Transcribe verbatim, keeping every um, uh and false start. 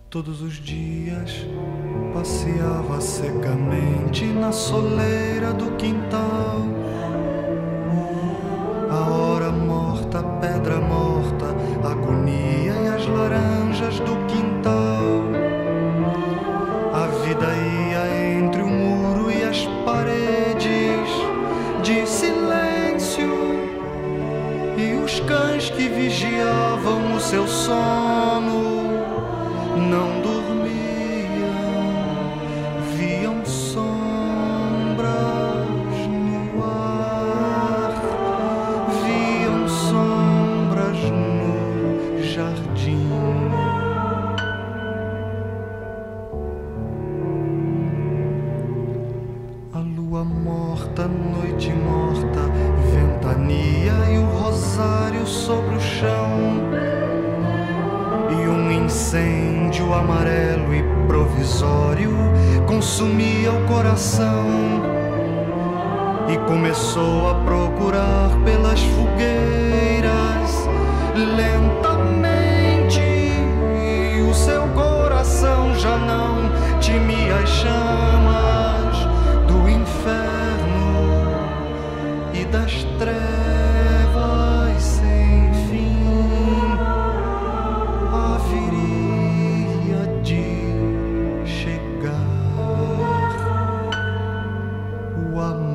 Todos os dias passeava secamente na soleira do quintal. A hora morta, a pedra morta, a agonia e as laranjas do quintal. A vida ia entre o muro e as paredes de silêncio, e os cães que vigiavam o seu sono não dormiam, viam sombras no ar, viam sombras no jardim. A lua morta, noite morta, ventania e o rosário sobre o chão, e um incêndio amarelo e provisório consumia o coração, e começou a procurar pelas fogueiras lentamente, e o seu coração já não temia as chamas do inferno e das trevas sem fim. Haveria de chegar o amor.